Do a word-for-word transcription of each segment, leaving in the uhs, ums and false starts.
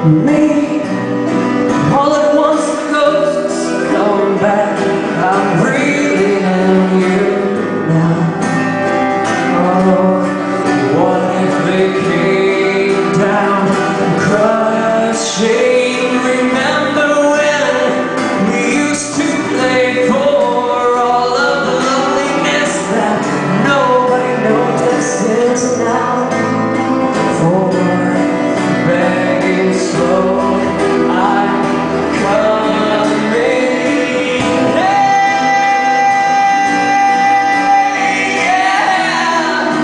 me. All at once the ghosts come back. I'm breathing in you now. Oh, what if they came down crushing? Remember when we used to play for all of the loneliness that nobody notices now? For begging slow, I'm coming. Hey, yeah.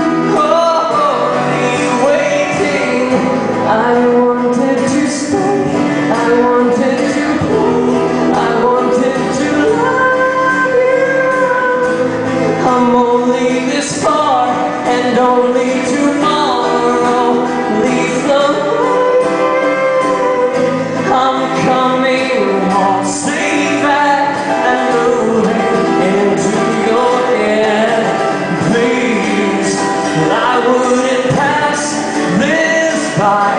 Only waiting. I wanted to stay, I wanted to play, I wanted to love you. I'm only this far and only tomorrow leaves the way. I'm coming home safe and moving into your head. Please, I wouldn't pass this by.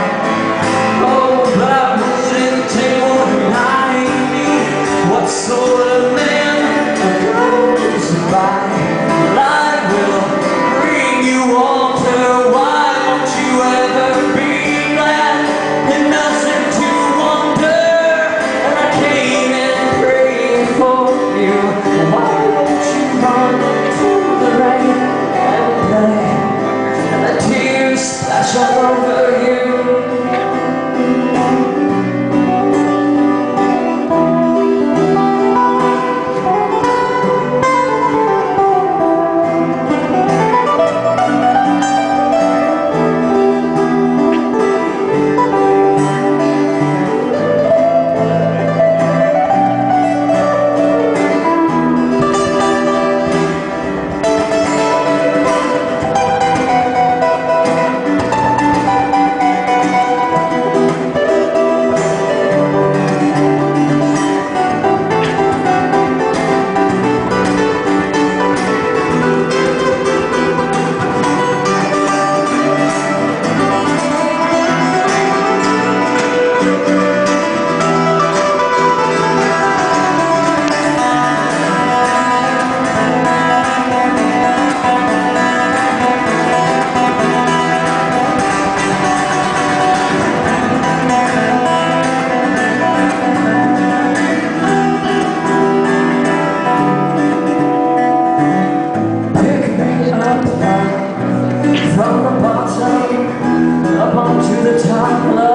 Oh, but I wouldn't take more than I need. What sort of man goes by? Well, I will bring you altar. Why won't you ever be glad? Innocent to wonder, and I came in praying for you. Why won't you run to the rain and play, and the tears splash all over you? From the bottom up onto the top.